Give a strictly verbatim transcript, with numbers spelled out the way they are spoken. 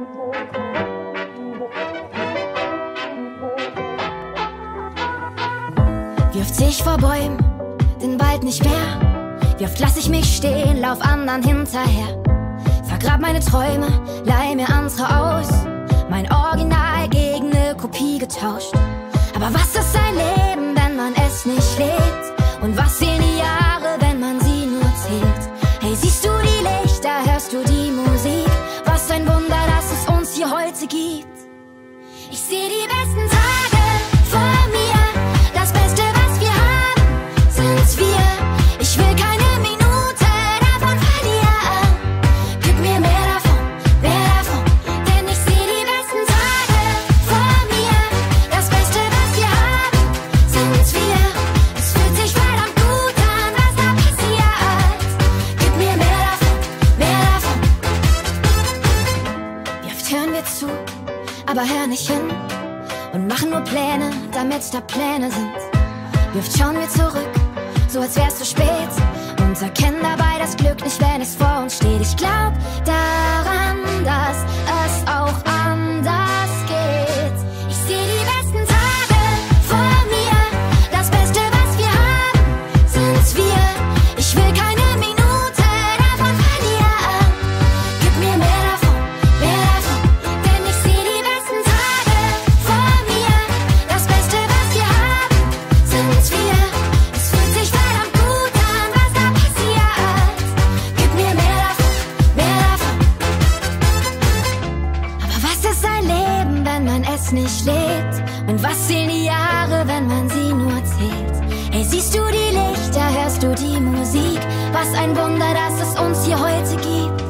Wie oft seh ich vor Bäumen, den Wald nicht mehr? Wie oft lass ich mich stehen, lauf anderen hinterher? Vergrab meine Träume, leih mir andere aus. Mein Original gegen ne Kopie getauscht. Aber was ist ein Leben, wenn man es nicht lebt? Und was sehen die Jahre, wenn man sie nur zählt? Hey, siehst du die Lichter, hörst du die Musik? Was ein Wunder, dass es uns hier heute gibt. Ich seh die besten Tage vor mir. Das Beste, was wir haben, sind wir. Ich will keine Minute davon verlieren. Gib mir mehr davon, mehr davon. Denn ich seh die besten Tage vor mir. Das Beste, was wir haben, sind wir. Es fühlt sich verdammt gut an, was da passiert. Gib mir mehr davon, mehr davon. Wie oft hören wir zu, aber hören nicht hin und machen nur Pläne, damit da Pläne sind. Wie oft schauen wir zurück, so als wär's zu spät, und erkennen dabei das Glück nicht, wenn es vor uns steht. Ich glaub daran, dass es auch anders geht. Ich seh die besten Tage vor mir. Das Beste, was wir haben, sind wir. Ich will keine Minute davon verlieren. Gib mir mehr davon, mehr davon. Denn ich seh die besten Tage vor mir. Das Beste, was wir haben, sind wir. Es fühlt sich verdammt gut an, was da passiert. Gib mir mehr davon, mehr davon. Aber was ist ein Leben, wenn man es nicht lebt? Und was sehen die Jahre, wenn man sie nur zählt? Hey, siehst du die Lichter, hörst du die Musik? Was ein Wunder, dass es uns hier heute gibt.